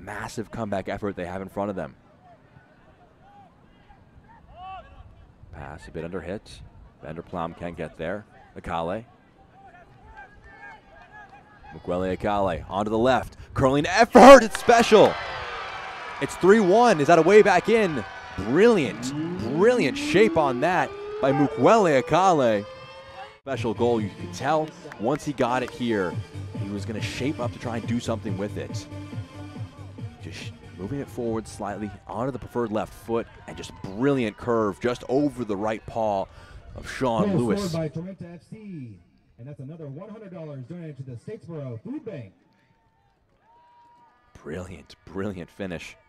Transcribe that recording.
massive comeback effort they have in front of them. Pass a bit under hit. Vanderplam can't get there. Akale. Mukwelle Akale onto the left. Curling effort. It's special. It's 3-1. Is that a way back in? Brilliant, brilliant shape on that by Mukwelle Akale. Special goal. You could tell once he got it here, he was going to shape up to try and do something with it. Just moving it forward slightly onto the preferred left foot, and just brilliant curve just over the right paw of Sean Lewis. By Tormenta FC, and that's another $100 donated to the Statesboro Food Bank. Brilliant, brilliant finish.